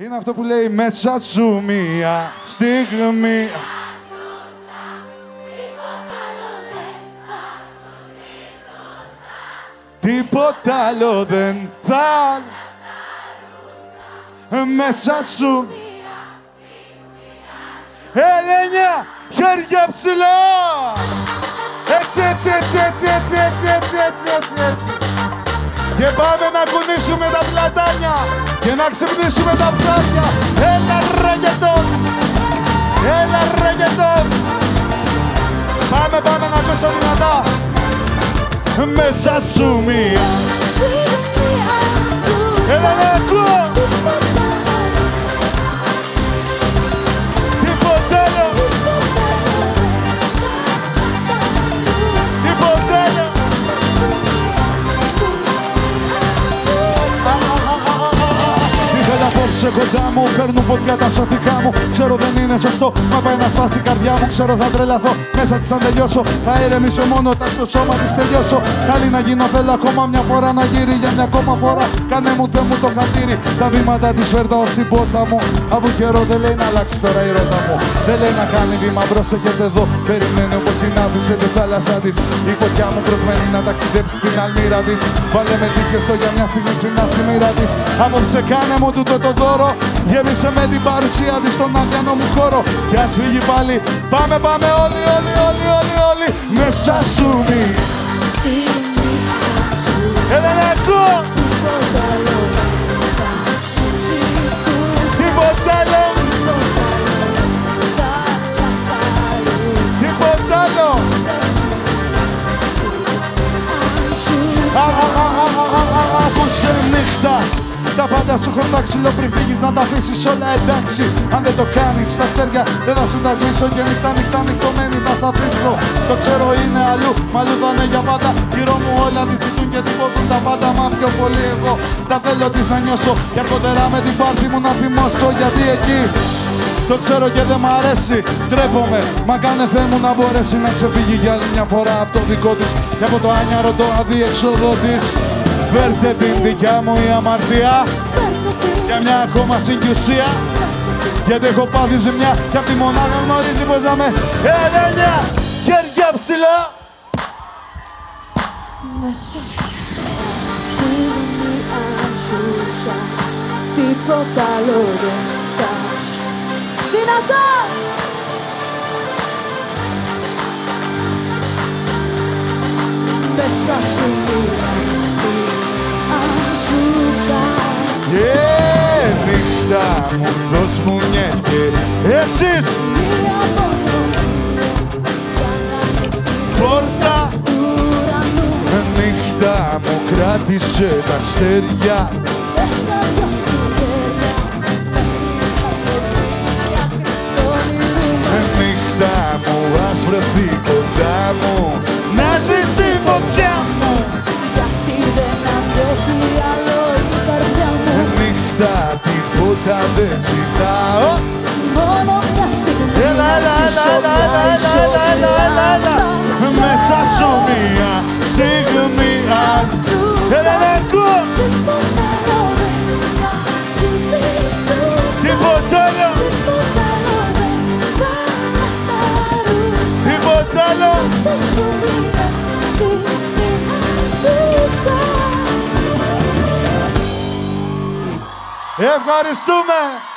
Είναι αυτό που λέει μέσα σου μία στιγμή. Τίποτα άλλο δεν θα. Μέσα σου. Ελένια, χέρια ψηλά. Έτσι, έτσι, έτσι, έτσι, έτσι, έτσι, έτσι, έτσι, έτσι, έτσι. Και πάμε να κουνήσουμε τα πλατάνια και να ξυπνήσουμε τα ψάρια. Έλα ρεγετόν. Έλα ρεγετόν. Πάμε, πάμε να ακούσω δυνατά. Μέσα σου μία. Έλα να ακούω. Τίποτα άλλο. Τίποτα άλλο. Ήθελα απόψε κοντά μου, παίρνουν φωτιά τα σωτικά μου. Ξέρω δεν είναι σωστό, μα πάει να σπάσει η καρδιά μου. Ξέρω θα τρελαθώ, μέσα της αν τελειώσω. Θα ηρεμήσω μόνο όταν στο σώμα της τελειώσω. Καλή να γίνω, θέλω ακόμα μια φορά να γύρει. Για μια ακόμα φορά, κάνε μου Θεέ μου το χατήρι. Τα βήματα της φέρνω στην πόρτα μου. Από καιρό δεν λέει να αλλάξει τώρα η ρότα μου. Δεν λέει να κάνει βήμα μπρος, στέκεται εδώ. Περιμένει όπως την άφησε τη θάλασσά της. Η φωτιά μου προσμένει να ταξιδέψει στην αλμύρα της. Βάλε με τύχες στο για μια στιγμή συνά στη μοίρα της. Απόψε κάνε μου τούτο το δώρο. Γέμισε με την παρουσία της στον αδιανό μου χώρο. Κι ας φύγει πάλι. Πάμε, πάμε όλοι, όλοι, όλοι, όλοι, όλοι. Μέσα σου μη. Έλα να ακούω. Τίποτα άλλο. Τίποτα άλλο. Άκουσε νύχτα. Τα πάντα σου έχουν τα ξύλο πριν φύγεις να τα αφήσεις όλα εντάξει. Αν δεν το κάνεις τα αστέρια δεν θα σου τα σβήσω. Και νύχτα νύχτα νυχτωμένη θα σ' αφήσω. Το ξέρω είναι αλλού, μα αλλού θα είναι για πάντα. Γύρω μου όλα τη ζητούν και τυπώθουν τα πάντα. Μα πιο πολύ εγώ τα θέλω τις να νιώσω. Και αργότερα με την πάρτι μου να θυμώσω. Γιατί εκεί το ξέρω και δεν μ' αρέσει. Τρέπομαι, μα κάνε Θεέ μου να μπορέσει να ξεφύγει για άλλη μια φορά από το δικό της. Και από το άνιαρο το αδιέξοδο της. Φέρτε την δικιά μου η αμαρτία για μια ακόμα συγκιουσία. Γιατί έχω πάθει ζημιά κι αυτή μονάχα γνωρίζει πως να με. Ελένια, χέρια ψηλά. Μέσα στιγμή αν ζούσα, τίποτα άλλο δεν θα σου. Δυνατά! Μέσα σου στιγμή αν ζούσα. Νύχτα μου, δώσ' μου μια ευκαιρία. Εσείς! Μία μόνο για να ανοίξει Πόρτα! του ουρανού. Νύχτα μου, κράτησε τα αστέρια. Πες τα δυο σου χέρια Νύχτα μου, ας βρεθεί κοντά μου. Να σβήσει η φωτιά μου. γιατί δεν αντέχει άλλο η καρδιά μου. Νύχτα, τίποτα δεν ζητάω. Μόνο μια στιγμή Έλα, έλα, έλα, έλα, έλα, έλα, έλα, έλα. Μέσα σου μία στιγμή αν έλα να ακούω. Τίποτα άλλο. Τίποτα άλλο. Ευχαριστούμε.